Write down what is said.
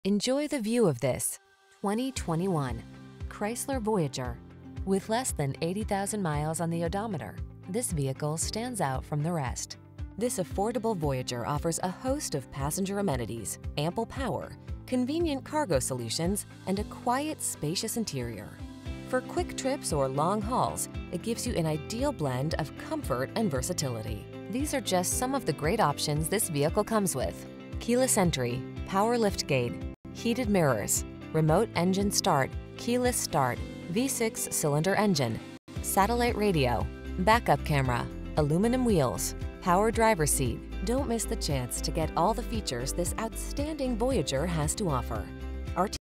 Enjoy the view of this 2021 Chrysler Voyager. With less than 80,000 miles on the odometer, this vehicle stands out from the rest. This affordable Voyager offers a host of passenger amenities, ample power, convenient cargo solutions, and a quiet, spacious interior. For quick trips or long hauls, it gives you an ideal blend of comfort and versatility. These are just some of the great options this vehicle comes with: keyless entry, power liftgate, heated mirrors, remote engine start, keyless start, V6 cylinder engine, satellite radio, backup camera, aluminum wheels, power driver's seat. Don't miss the chance to get all the features this outstanding Voyager has to offer. Our